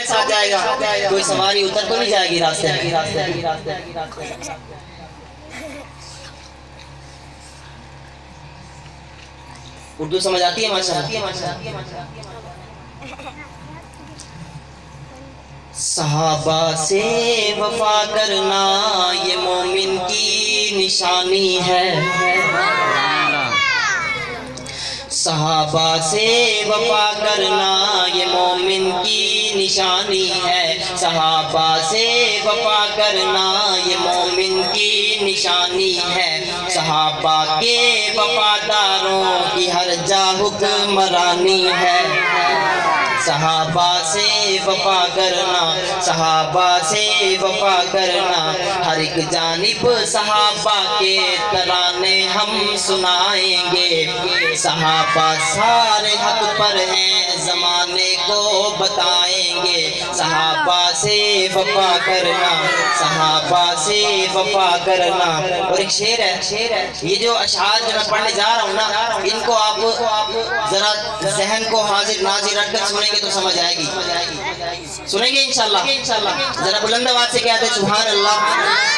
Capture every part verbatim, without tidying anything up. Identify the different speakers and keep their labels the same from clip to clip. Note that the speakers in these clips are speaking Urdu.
Speaker 1: ساتھ جائے گا، کوئی سواری اتر تو نہیں جائے گی راستے میں۔ اردو سمجھ آتی ہے ماشاءاللہ؟ صحابہ سے وفا کرنا یہ مومن کی نشانی ہے، صحابہ سے وفا کرنا یہ مومن کی نشانی ہے، صحابہ سے وفا کرنا یہ مومن کی نشانی ہے، صحابہ کے وفاداروں کی ہر جا حکمرانی ہے، صحابہ سے وفا کرنا، صحابہ سے وفا کرنا، ہر ایک جانب صحابہ کے ترانے ہم سنائیں گے، صحابہ سارے حق پر ہیں زمانے کو بتائیں گے، صحابہ سے وفا کرنا، صحابہ سے وفا کرنا۔ اور ایک شعر ہے، یہ جو اشعار جو میں پڑھنے جا رہا ہوں نا، ان کو آپ ذرا ذہن کو حاضر ناظر رکھ کر سنیں گے تو سمجھ آئے گی، سنیں گے انشاءاللہ؟ ذرا بلند آواز سے کہتے ہیں سبحان اللہ۔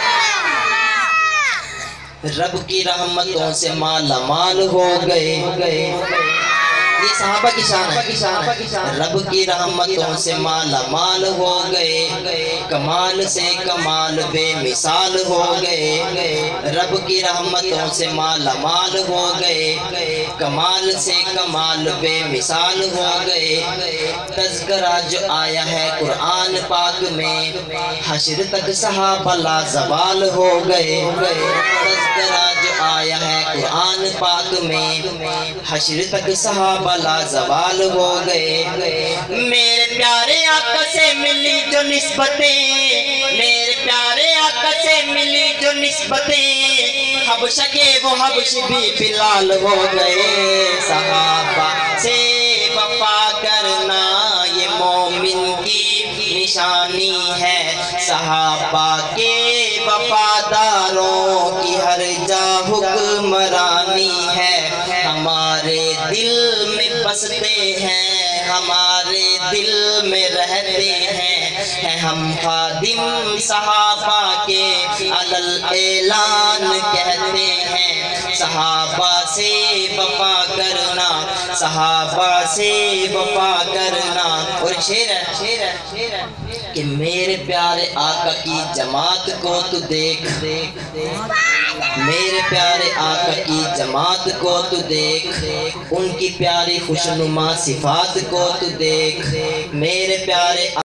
Speaker 1: رب کی رحمتوں سے مالا مال ہو گئے، یہ صحابہ کی شان ہے، رب کی رحمتوں سے مالا مال ہو گئے، کمال سے کمال بے مثال ہو گئے، رب کی رحمتوں سے مالا مال ہو گئے، کمال سے کمال بے مثال ہو گئے، تذکرہ جو آیا ہے قرآن پاک میں حشر تک صحابہ لا زوال ہو گئے، تذکرہ جو آیا ہے قرآن پاک میں حشر تک صحابہ لا زوال ہو گئے، میرے پیارے آقا سے ملی جو نسبتیں، میرے پیارے آقا سے ملی جو نسبتیں، حبشہ کے وہ حبش بھی بلال ہو گئے، صحابہ سے وفا کرنا یہ مومن کی نشانی ہے، صحابہ کے وفاداروں کی ہر جا حکمرانی ہے، ہمارے دل میں بستے ہیں، ہمارے دل میں رہتے ہیں، ہیں ہم خادم صحابہ کے علل اعلان کہتے ہیں، صحابہ سے وفا کرنا، صحابہ سے وفا کرنا۔ اور شعر ہے کہ میرے پیارے آقا کی جماعت کو تو دیکھ، میرے پیارے آقا کی جماعت کو تو دیکھ، ان کی پیاری خوشنما صفات کو تو دیکھ، میرے پیارے